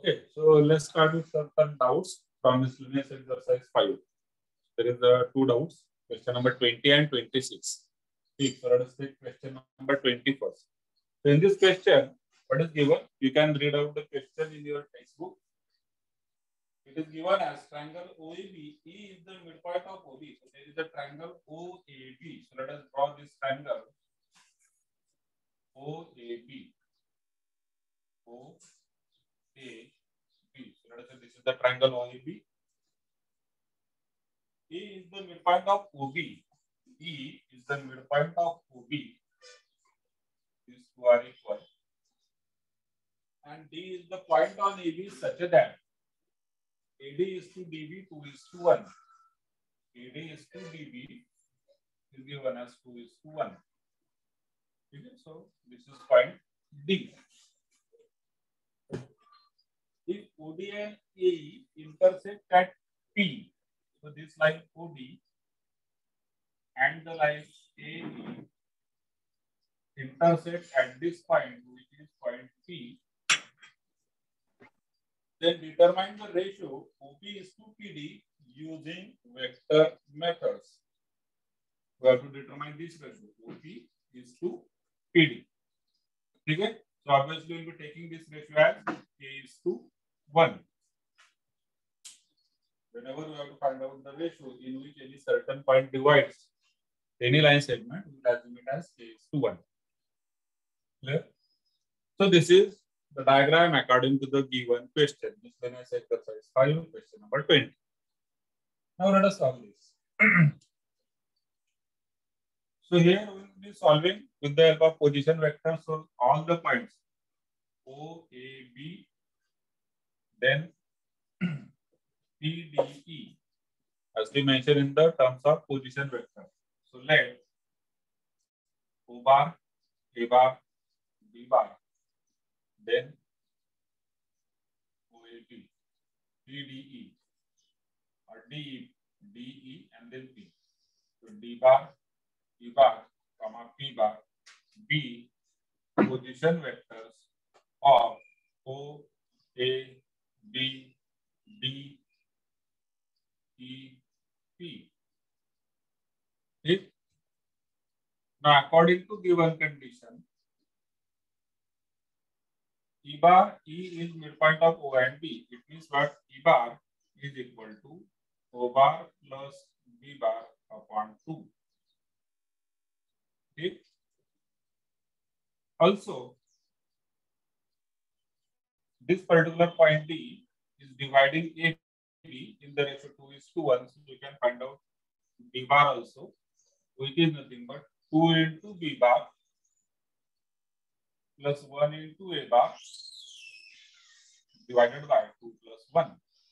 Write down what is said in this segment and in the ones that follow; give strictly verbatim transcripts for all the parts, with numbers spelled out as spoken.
Okay, so let's start with certain doubts from miscellaneous exercise five. There is uh, two doubts, question number twenty and twenty-six. Okay, so let us take question number twenty first. So in this question, what is given? You can read out the question in your textbook. It is given as triangle O A B. E is the midpoint of O B. So there is a triangle O A B. So let us draw this triangle O A B. O A B. So let us say this is the triangle O A B. E is the midpoint of O B. E is the midpoint of O B. These two are equal. And D is the point on A B such that A D is to D B, two is to one. A D is to D B is given as two is to one. Okay, so this is point D. If O D and A E intersect at P, so this line O D and the line A E intersect at this point, which is point P, then determine the ratio O P is to P D using vector methods. We have to determine this ratio. O P is to P D. Okay? So obviously we will be taking this ratio as A is to one. Whenever we have to find out the ratio in which any certain point divides any line segment, we will assume it as A is to one. Clear? So this is the diagram according to the given question. Miscellaneous exercise five, question number twenty. Now let us solve this. So here we will be solving with the help of position vector. So all the points O, A, B, then P, D, E, as we mentioned in the terms of position vector. So let O bar, A bar, B bar, then O A B, P D E, or D E, D E, and then P. So D bar, E bar, comma P bar, B position vectors of O, A, B, D, E, P. If now according to given condition, E bar, E is midpoint of O and B. It means what? E bar is equal to O bar plus B bar upon two. Okay. Also, this particular point D is dividing A B in the ratio two is to one. So we can find out B bar also, which is nothing but two into B bar plus one into A bar divided by two plus one.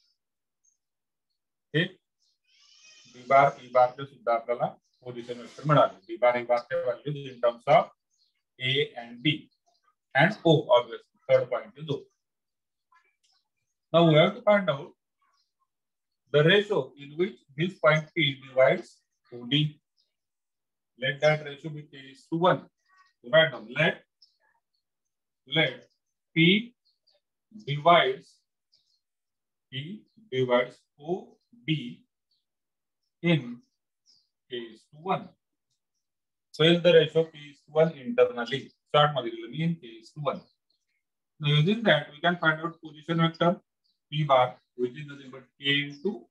Okay. B bar, E bar के सुद्धा आपल्याला position vector मिळाले. B bar, E bar के values in terms of A and B and O, obviously. Third point is O. Now we have to find out the ratio in which this point P divides O D. Let that ratio be K is to one. So write down. Let let P divides P divides O D in K is to one. So is the ratio P is to one internally. Start materially in K is to one. Now using that we can find out position vector P bar, which is nothing but K into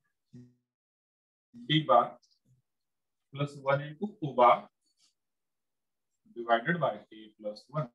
B bar plus one into O bar divided by K plus one.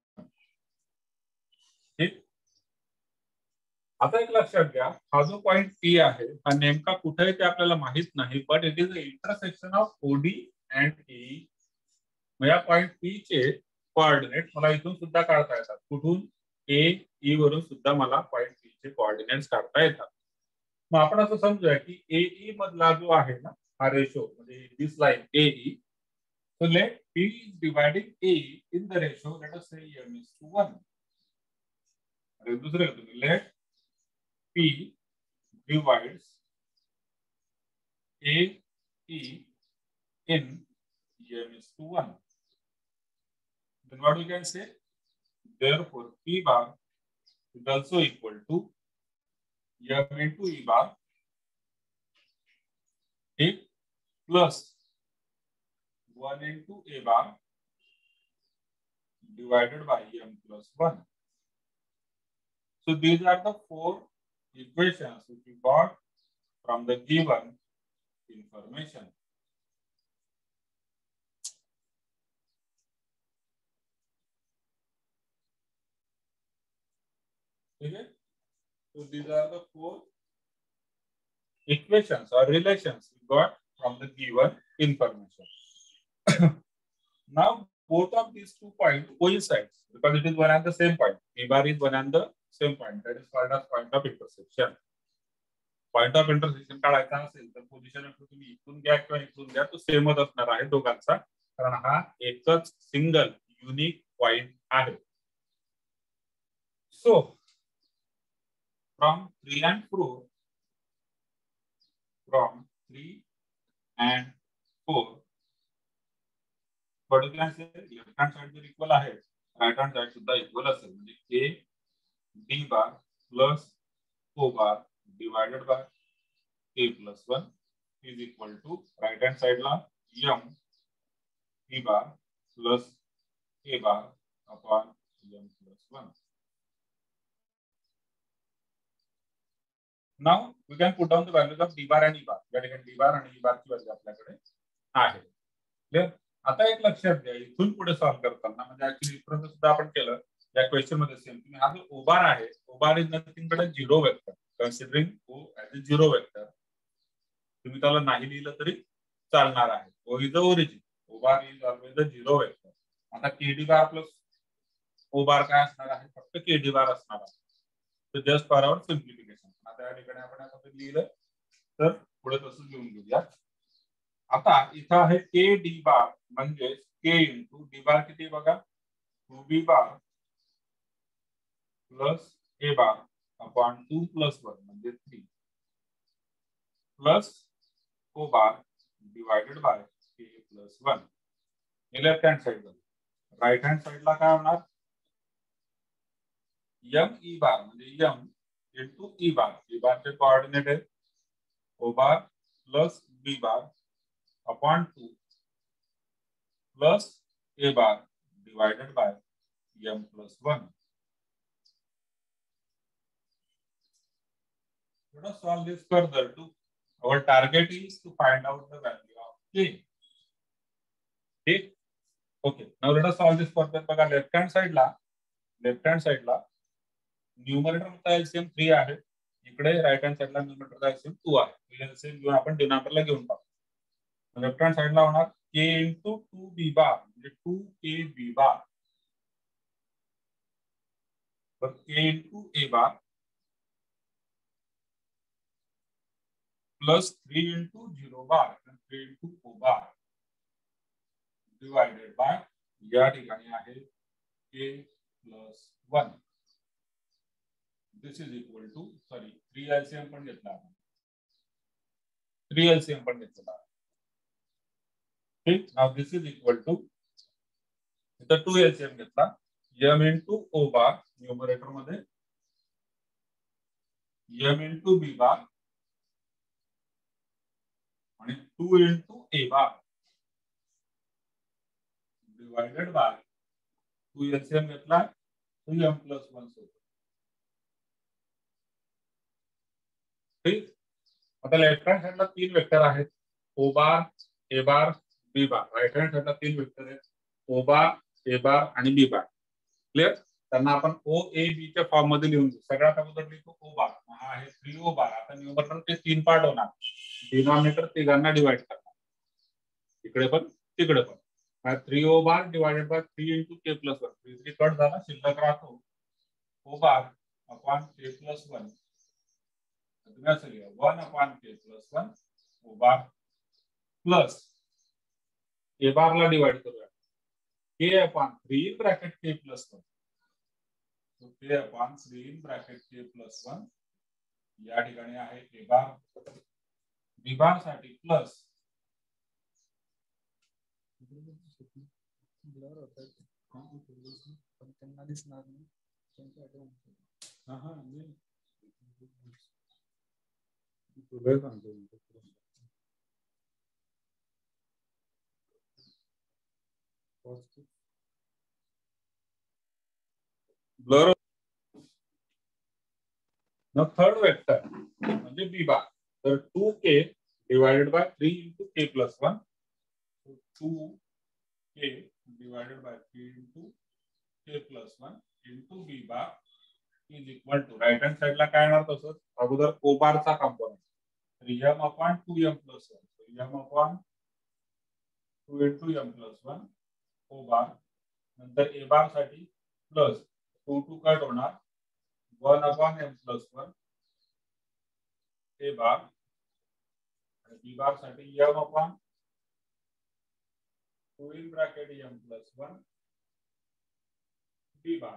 ठीक. आता एक लक्षात घ्या, हा जो point P आहे हा नेमका कुठे आहे ते आपल्याला माहित नाही, but it is the intersection of OD and E. या पॉइंट पी चे कोऑर्डिनेट मला इथून सुद्धा काढता येतात. कुठून? ए ई वरून सुद्धा मला पॉइंट पी चे कोऑर्डिनेट्स काढता येतात. मग आपण असं समजूया की ए ई मधला जो आहे ना हा रेशो म्हणजे this line A E. So let P is dividing A in the ratio, let us say M is to one. Let P divides A E in M is to one. Then what we can say? Therefore, P bar is also equal to m into e bar, ठीक, plus one into a bar divided by m plus one. So these are the four equations which we got from the given information. Okay? So these are the four equations or relations we got from the given information. Now both of these two points coincide because it is one and the same point. A bar is one and the same point. That is called as point of intersection. Point of intersection काढायचा असेल तर position तुम्ही इथून घ्या किंवा इथून घ्या तो सेमच असणार आहे दोघांचा, कारण हा एकच सिंगल युनिक पॉइंट आहे. So from three and four from three and four left hand side जर इक्वल आहे राइट हँड साइड सुद्धा इक्वल असेल म्हणजे a d bar plus o bar divided by a plus one is equal to right hand side ला m e bar plus a bar upon m plus one. Now we can put down the values of d bar and e bar. या ठिकाणी d bar आणि e bar ची value आपल्याकडे आहे. Clear? आता एक लक्षात घ्या, इथून पुढे सॉल्व करताना म्हणजे ऍक्च्युअली इथपर्यंत सुद्धा आपण केलं या क्वेश्चन मध्ये सेम. तुम्ही हा जो ओ बार आहे, o bar is nothing but a zero vector, considering o as a zero vector. तुम्ही त्याला नाही लिहिलं तरी चालणार आहे. O is the origin, o bar is always the zero vector. आता k d bar plus o bar काय असणार आहे, फक्त केडी बार असणार आहे. तर जस्ट फॉर आवर सिम्प्लिफिकेशन आता या ठिकाणी आपण असं लिहिलं तर पुढे तसंच लिहून घेऊया. आता इथं आहे के डी बार म्हणजे के इंटू डी बार किती बघा, two b bar plus a bar upon two plus one म्हणजे three plus o bar divided by k plus one. Left hand side right hand साइडला काय होणार, एम ई बार म्हणजे m into e bar. E बारचे coordinate आहे o bar plus b bar upon two plus a bar divided by m plus one. Let us solve this further too. Our target is to find out the value of k. ठीक, okay. Now let us solve this further. बघा left hand साइडला left hand साइडला न्यूमरेटरचा LCM three आहे, इकडे right hand साइडला न्यूमरेटरचा LCM two आहे. एलसीएम घेऊन आपण डिनॉमिनेटरला घेऊन टाकू. लेफ्ट हँड साइडला होणार के इंटू टू बी बार म्हणजे टू के बी बार तर k into a bar plus three into zero bar three into o bar divided by या ठिकाणी आहे k plus one. This is equal to sorry three LCM पण घेतला आपण, three LCM पण घेतला. ठीक, now this is equal to इथं टू एलसीएम घेतला m into o bar numerator मध्ये एम इंटू बी बार आणि two into a bar divided by two LCM घेतला तो एम प्लस वन सोबत. ठीक, आता लेफ्ट हँड साइडला तीन वेक्टर आहेत o bar a bar b bar. Right hand साइडला तीन वेक्टर आहेत ओ बार ए बार आणि बी बार. क्लियर? त्यांना आपण ओ ए बी च्या फॉर्म मध्ये लिहून घेऊ. सगळ्यात अगोदर लिहितो ओ बार, हा आहे थ्री ओ बार. आता न्यूमरेटर ते तीन पार्ट होणार, डिनॉमिनेटर तिघांना डिवाइड करणार, इकडे पण तिकडे पण. Three o bar divided by three into k plus one. Three three cut झाला, शिल्लक राहतो o bar upon k plus one. तुम्ही असं लिहा one upon k plus one o bar plus a बारला डिवाइड करूया k upon three in bracket k plus one. तो k upon three in bracket k plus one या ठिकाणी आहे a bar. B bar साठी plus blur. Now third vector म्हणजे b bar. तर two k divided by three into k plus one. So two k divided by three into k plus one into b bar is equal to right hand side ला काय येणार तसंच अगोदर o bar चा component. तर m upon two m plus one. So m upon two into m plus one o bar. नंतर a bar साठी plus two two cut होणार one upon m plus one a bar and b bar साठी m upon two in bracket m plus one b bar.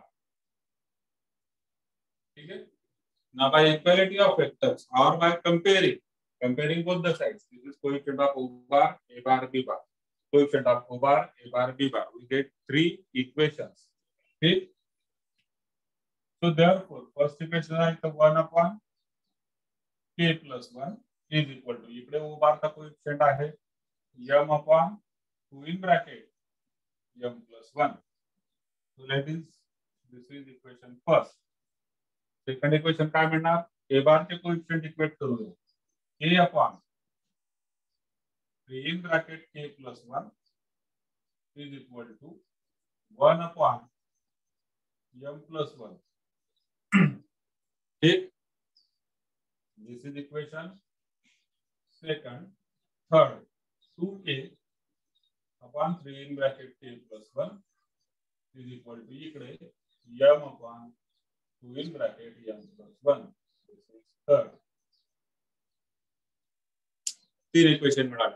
ठीक है. Now by equality of vectors or by comparing comparing both the sides, this is coefficient of o bar a bar b bar, coefficient of o bar a bar b bar, we get three equations. Okay. So therefore first equation is one upon k plus one is equal to इकडे o bar का coefficient आहे m upon two in bracket m plus one. So that is this is equation first. Second equation काय मिळणार a bar चे coefficient equate करूया k upon three in bracket k plus one is equal to one upon m plus one. ठीक. This is equation second. Third, two k upon three in bracket k plus one is equal to इकडे m upon two in bracket m plus one. This is third. तीन equation मिळाले.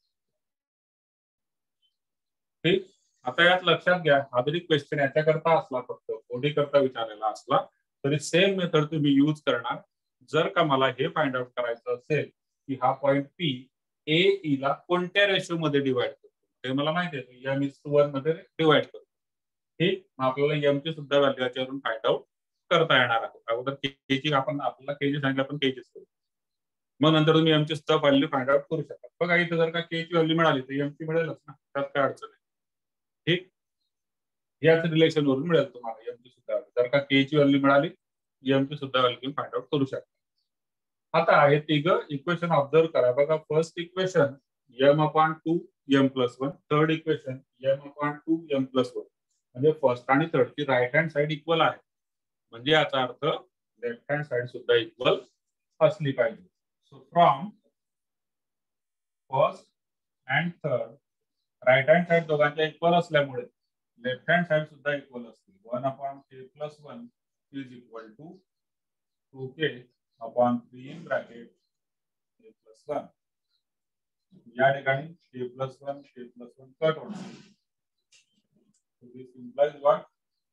ठीक. आता यात लक्षात घ्या हा जरी क्वेश्चन याच्याकरता असला फक्त ओडी करता विचारलेला असला तरी सेम मेथड तुम्ही यूज करणार. जर का मला हे फाइंड आउट करायचं असेल की हा पॉइंट पी ए ई ला कोणत्या रेशो मध्ये डिवाइड करतो ते मला माहिती आहे एम इज टू वन मध्ये डिवाइड करतो. ठीक. मग आपल्याला एम ची सुद्धा व्हॅल्यू याच्यावरून फाइंड आउट करता येणार आहे. अगोदर के ची आपण आपल्याला के ची सांगितलं आपण के चीच करू. मग नंतर तुम्ही एम ची सुद्धा व्हॅल्यू फाइंड आउट करू शकता. बघा इथे जर का के ची व्हॅल्यू मिळाली तर एम ची मिळेलच ना त्यात काय अडचण नाही. ठीक. याच रिलेशन वरून मिळेल तुम्हाला एम ची सुद्धा जर का के ची व्हॅल्यू मिळाली एम ची सुद्धा व्हॅल्यू फाइंड आउट करू शकता. आता हे तिघं इक्वेशन ऑब्झर्व करा. बघा first equation m upon two m plus one, third equation m upon two m plus one. म्हणजे फर्स्ट आणि थर्ड ची राइट हँड साइड इक्वल आहे म्हणजे याचा अर्थ लेफ्ट हँड साइड सुद्धा इक्वल असली पाहिजे. So from first and third right hand side दोघांच्या इक्वल असल्यामुळे लेफ्ट हँड साइड सुद्धा इक्वल असते. one upon k plus one is equal to two k upon three in bracket k plus one. या ठिकाणी k plus one k plus one cut होणार. So this implies what?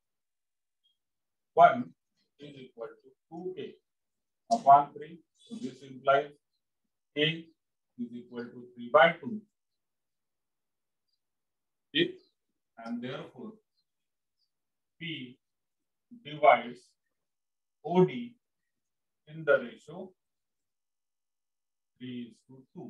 one is equal to two k upon three. So this implies k is equal to three by two. Okay? And therefore P divides O D in the ratio three is to two.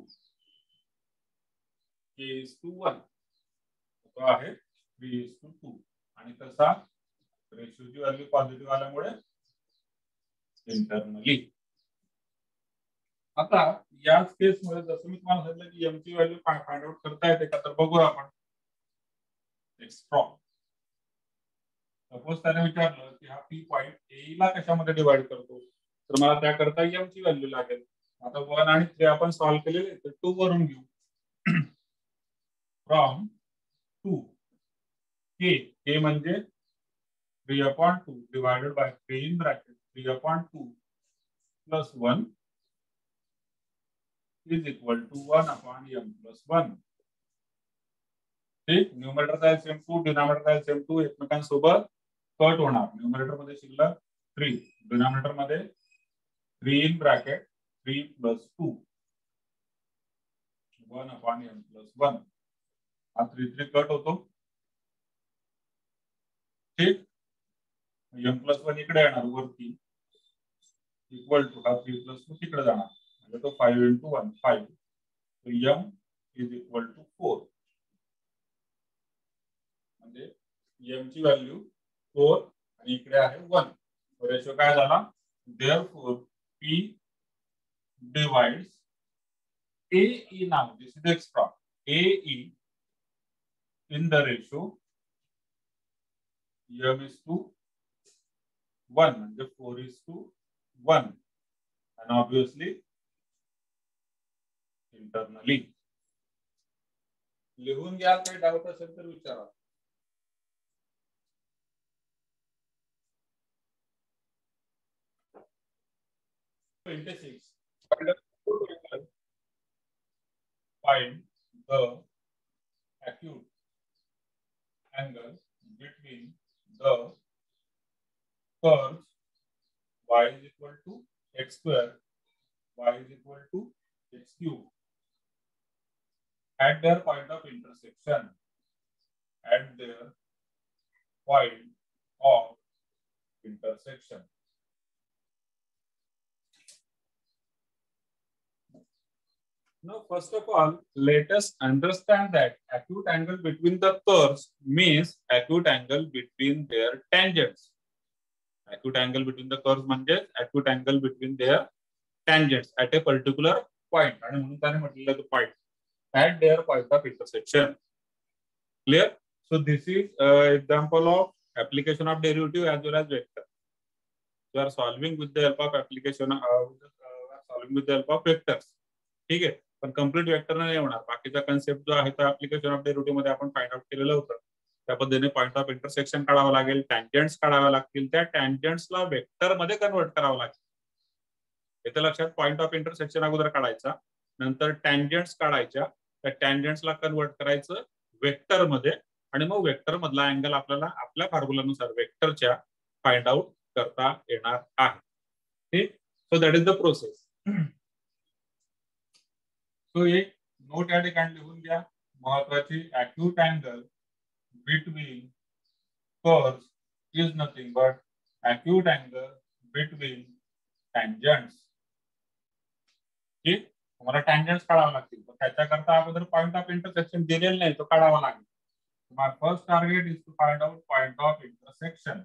K is to one. तो आहे three is to two. आणि तसा रेशोची value positive आल्यामुळे internally. आता याच case मध्ये जसं मी तुम्हाला सांगितलं की एम ची व्हॅल्यू फाइंड आउट करता येते का तर बघूया आपण. स्ट्रॉंग सपोज त्याने विचारलं की हा पी पॉइंट ए ला कशामध्ये डिवाइड करतो तर मला त्याकरता एम ची व्हॅल्यू लागेल. आता वन आणि थ्री आपण सॉल्व्ह केलेले तर टू वरून घेऊ. फ्रॉम टू के के म्हणजे three upon two divided by three in bracket three upon two plus one is equal to one upon m plus one. ठीक. न्यूमरेटरचा एलसीएम टू डिनॉमिनेटरचा एलसीएम टू एकमेकांसोबत कट होणार. न्यूमरेटर मध्ये शिल्लक थ्री डिनॉमिनेटर मध्ये three in bracket three plus two one upon m plus one. हा three three cut होतो. ठीक. m plus one इकडे येणार वरती इक्वल टू हा three plus two तिकडे जाणार म्हणजे तो फाइव इंटू वन फाइव, तो m is equal to four, म्हणजे यम ची व्हॅल्यू फोर आणि इकडे आहे वन. रेशो काय झाला, therefore P divides A E now, this is extra. A E in the ratio M is to one, the four is to one, and obviously internally. लिहून घ्या, काही doubt असेल तर विचारा. twenty-six. Find the acute angle between the curves y is equal to x square, y is equal to x cube at their point of intersection, at their point of intersection. Now, first of all, let us understand that acute angle between the curves means acute angle between their tangents. Acute angle between the curves means acute angle between their tangents at a particular point. आणि म्हणून त्याने म्हटलेलं तो point at their point of intersection. Clear? So this is uh, example of application of derivative as well as vector. You are solving with the help of application, uh, with the, uh, solving with the help of vectors. ठीक आहे, पण complete vector नाही होणार. बाकीचा concept जो आहे तो application of derivative मध्ये आपण फाइंड आउट केलेलं होतं. त्या पद्धतीने पॉइंट ऑफ इंटरसेक्शन काढावं लागेल, टँजंट्स काढावे लागतील, त्या टँजंट्सला वेक्टर मध्ये कन्वर्ट करावं लागेल. इथे लक्षात, पॉइंट ऑफ इंटरसेक्शन अगोदर काढायचा, नंतर टँजंट्स काढायच्या, त्या टँजंट्सला कन्वर्ट करायचं वेक्टर मध्ये, आणि मग वेक्टर मधला अँगल आपल्याला आपल्या फॉर्म्युलानुसार वेक्टरच्या फाइंड आउट करता येणार आहे. ठीक, so that is the process. So एक नोट या ठिकाणी लिहून घ्या महत्वाची, acute angle between curves is nothing but acute angle between tangents. ठीक, तुम्हाला टँजंट्स काढावं लागतील, पण त्याच्याकरता अगोदर पॉइंट ऑफ इंटरसेक्शन दिलेलं नाही, तो काढावा लागेल. My first target is to find out point of intersection.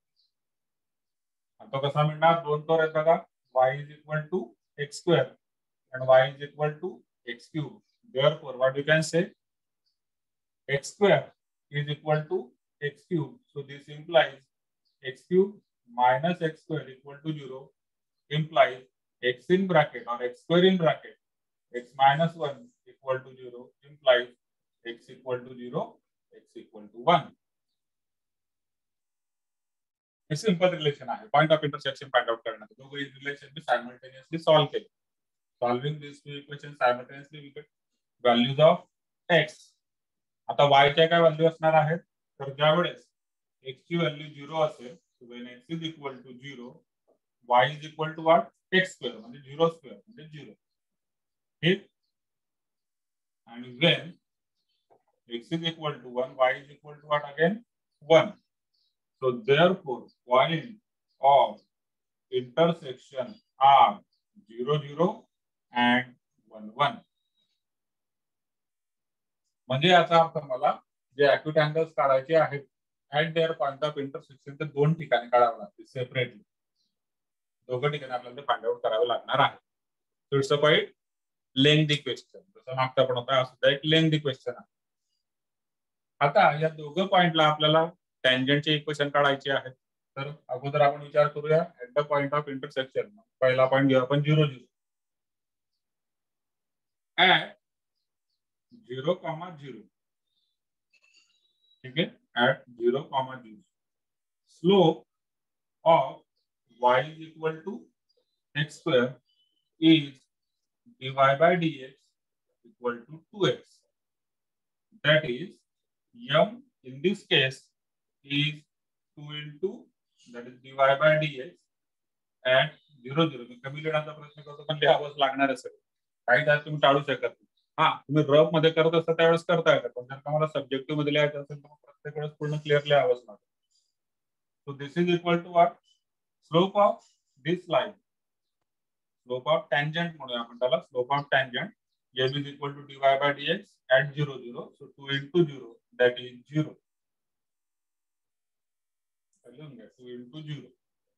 आता कसा मिळणार, दोन तर आहेत बघा, y is equal to x square and y is equal to x cube. Therefore, what you can say, x square is equal to x cube. So this implies x cube minus x square equal to zero, implies x in bracket or x square in bracket x minus one equal to zero, implies x equal to zero, x equal to one. हे simple relation आहे point of intersection find out करण्याचं. दोघे relation मी simultaneously solve केले. Solving this two equation simultaneously we get values of x. आता y च्या काय value असणार आहेत, तर ज्यावेळेस x ची व्हॅल्यू झिरो असेल, when x is equal to zero, y is equal to what, x square, म्हणजे zero square म्हणजे zero. ठीक, आणि when x is equal to one, y is equal to what again, one. So therefore, point of intersection are zero zero and one one. म्हणजे याचा अर्थ मला जे acute angles काढायचे आहेत at their point of intersection, ते दोन ठिकाणी काढावं लागते सेपरेटली. दोघं ठिकाणी आपल्याला फाइंड आउट करावं लागणार आहे. So it's a quite lengthy question. जसं मागचा पण होता, सुद्धा एक लेंथी क्वेश्चन आहे. आता या दोघं पॉइंटला आपल्याला टँजंटचे इक्वेशन काढायचे आहेत. तर अगोदर आपण विचार करूया at the point of intersection. पहिला पॉइंट घेऊ आपण zero zero. At zero comma zero, ठीक आहे, at zero comma zero, slope of y is equal to x square is dy by dx equal to two x. That is, m in this case is two into, that is dy by dx at zero zero. मी कमी लिहिण्याचा प्रयत्न करतो, पण लिहावंच लागणार आहे सगळं, काही त्यात तुम्ही टाळू शकत नाही. हा, तुम्ही रफ मध्ये करत असता त्यावेळेस करता येतं, पण जर तुम्हाला सब्जेक्टिव्ह मध्ये लिहायचं असेल तर प्रत्येक वेळेस पूर्ण क्लिअर लिहावंच लागतं. So this is equal to what, slope of this line. Slope of tangent म्हणूया आपण त्याला, slope of tangent m is equal to dy by dx at zero zero, so two into zero, that is zero. two into zero,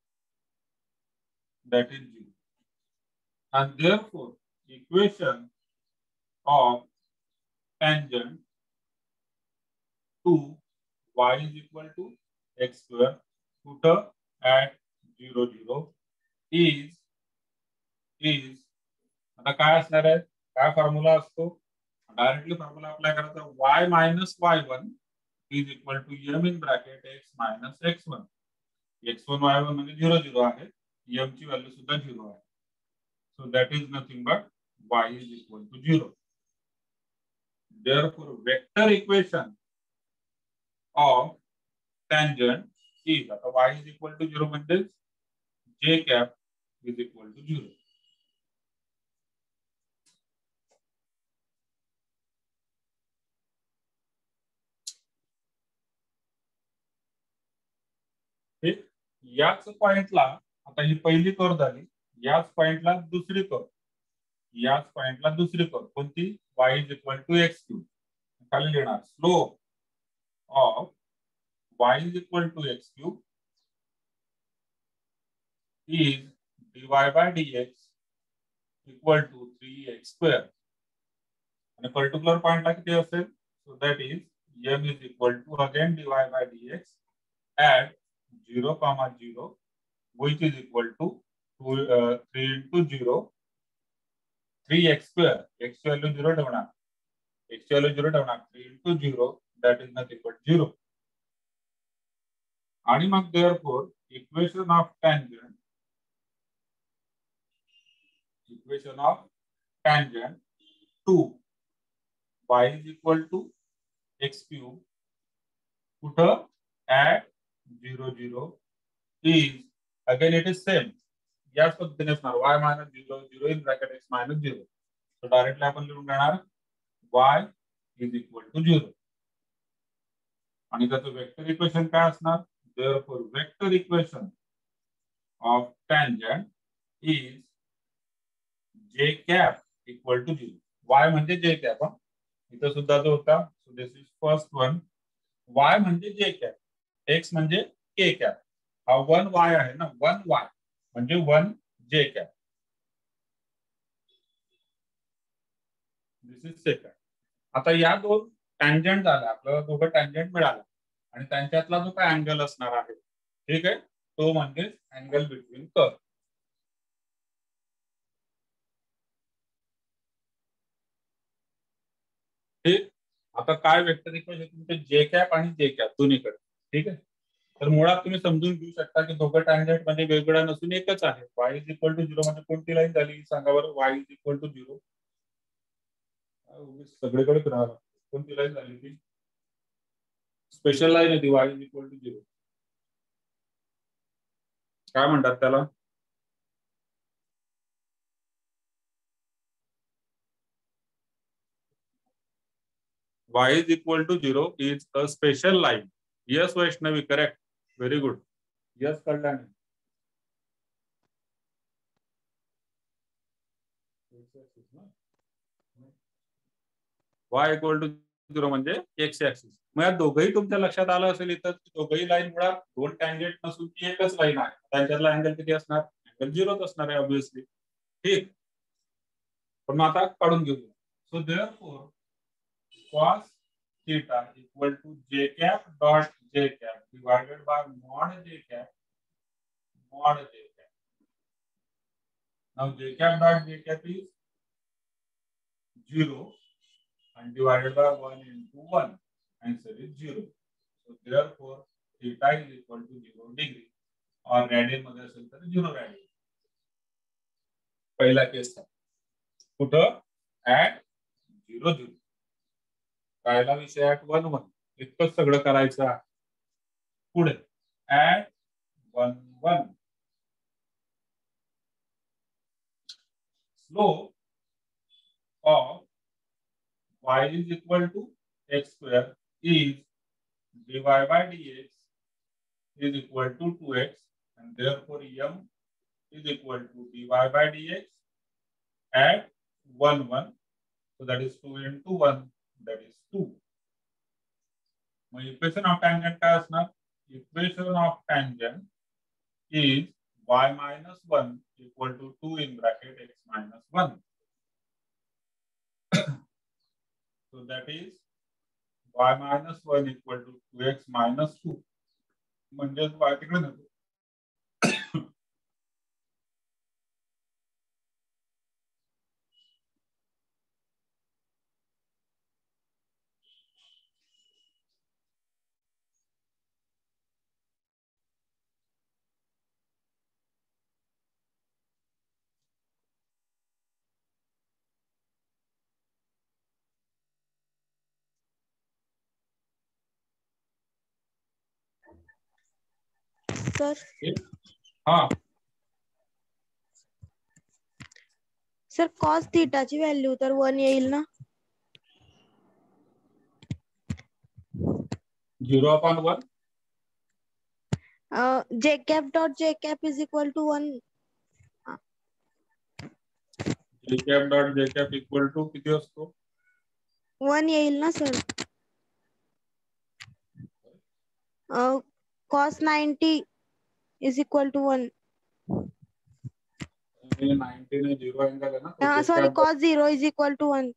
that is zero. And therefore equation of tangent to y is equal to x square put at zero zero is is आता काय असणार आहे, काय formula असतो, directly formula apply करायचा, y minus y one is equal to m in bracket x minus x one. X one y one म्हणजे zero zero आहे, m ची व्हॅल्यू सुद्धा झिरो आहे. So that is nothing but y is equal to zero. Therefore vector equation of tangent is, आता y is equal to zero म्हणजे j cap is equal to zero. ठीक, याच पॉइंटला आता ही पहिली कर्व झाली, याच पॉइंटला दुसरी कर्व, याच पॉइंटला दुसरी कर्व कोणती, y is equal to x cube. खाली लिहिणार slope of y is equal to x cube is dy by dx equal to three x square. आणि पर्टिक्युलर पॉइंटला किती असेल, so that is m is equal to again dy by dx at zero comma zero, which is equal to two, uh, three into zero, three x square, x value zero ठेवणार, x value zero ठेवणार, three into zero, that is nothing but zero. आणि मग therefore equation of tangent, equation of tangent to y is equal to x cube put at zero zero is, again it is same, याच पद्धतीने असणार y minus zero zero in bracket x minus zero. So directly आपण लिहून घेणार y is equal to zero. आणि त्याचं vector equation काय असणार, therefore vector equation of tangent is j cap equal to zero. y म्हणजे j cap, इथं सुद्धा जो होता, so this is first one, y म्हणजे j cap, x म्हणजे k cap, हा वन y आहे ना, वन y म्हणजे one j cap. This is second. आता या दोन टँजंट झाल्या, आपल्याला दोघं टँजंट मिळाला आणि त्यांच्यातला जो काय अँगल असणार आहे, ठीक आहे, तो म्हणजे अँगल बिटवीन कर्व. ठीक, आता काय वेक्टर इक्वेशन तुमचे जे कॅप आणि जे कॅप दोन्हीकडे, ठीक आहे. तर मुळात तुम्ही समजून घेऊ शकता की दोघं टँजंट म्हणजे वेगवेगळ्या नसून एकच आहे. y is equal to zero म्हणजे कोणती लाईन झाली सांगा बरं, y is equal to zero सगळीकडे फिरावं, कोणती लाईन झाली ती, स्पेशल लाईन आहे ती, y is equal to zero, काय म्हणतात त्याला, y is equal to zero is a special line. Yes Vaishnavi, correct, very good. Yes Kalyani, y equal to zero म्हणजे x ऍक्सिस. मग या दोघंही तुमच्या लक्षात आलं असेल इथं, दोघंही लाईन मुळात दोन टँजंट नसून ती एकच लाईन आहे, त्यांच्यातला अँगल किती असणार, अँगल झिरोच असणार आहे ऑब्विसली. ठीक, पण आता काढून घेऊया. So therefore cos theta equal to j cap dot j cap divided by mod j cap mod j cap. Now j cap dot j cap is zero and divided by one into one. Answer is zero. So therefore theta is equal to zero degree or radian मध्ये असेल तर zero radian. पहिला case था कुठं at zero zero. पहिला विषय at one one, इतकंच सगळं करायचं आहे. पुढे at one one slope of y is equal to x square is dy by dx is equal to two x and therefore m is equal to dy by dx add one one, so that is two into one, that is two. मग equation of tangent काय असणार? Equation of tangent is y minus one equal to two in bracket x minus one. So that is y minus one equal to two x minus two. म्हणजेच y तिकडे नको. Sir हाँ sir cos थीटाची value तर one येईल ना? Zero upon one. J cap dot j cap is equal to one. J cap dot j cap equal to किती असतो? वन येईल ना sir? Cos ninety is equal to one. Ninety ने zero angle है ना, तो हाँ j sorry, cap cos zero is equal to one.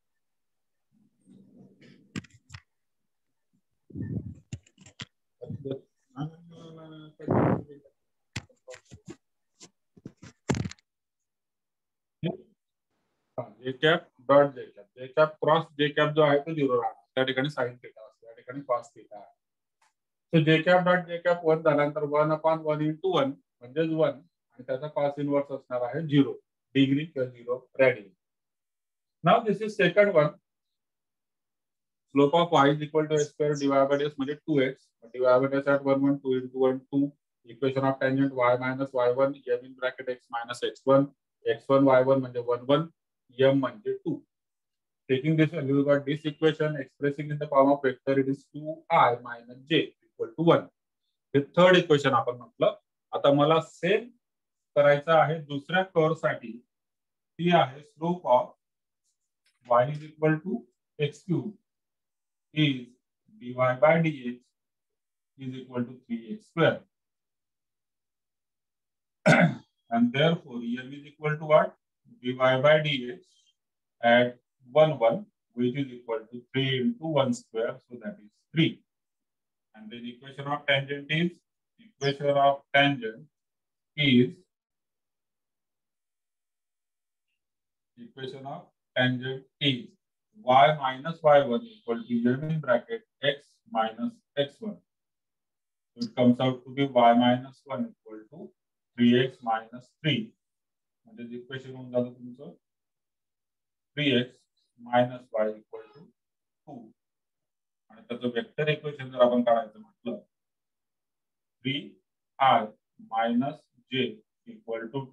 J cap dot j cap, j cap cross j cap जो आहे तो झिरो राहणार. त्या ठिकाणी साइन थीटा असतो, त्या ठिकाणी कॉस थीटा आहे. So j cap dot j cap one झाल्यानंतर one upon one into one म्हणजेच वन, आणि त्याचा कॉस इनवर्स असणार आहे झिरो डिग्री किंवा zero radian. Now this is second one. Slope of y is equal to x square divided by s म्हणजे two x divided by s at one one two into one two. Equation of tangent y minus y one m in bracket x minus x one, x one y one म्हणजे one one, m म्हणजे two. Taking this value, we got this equation expressing in the form of vector, it is two i minus j equal to one. हे third equation आपण म्हटलं. आता मला same करायचं आहे दुसऱ्या कर्व साठी. ती आहे slope of y is equal to x cube is dy by dx is equal to three x square. And therefore m is equal to what? Dy by dx at one one, which is equal to three into one square, so that is three. And then equation of tangent is equation of tangent is equation of tangent is y minus y one equal to m in bracket x minus x one. So it comes out to be y minus one equal to three x minus three. म्हणजे equation होऊन जातं तुमचं three x minus y equal to two. आणि त्याचं vector equation जर आपण काढायचं म्हटलं three i minus j equal to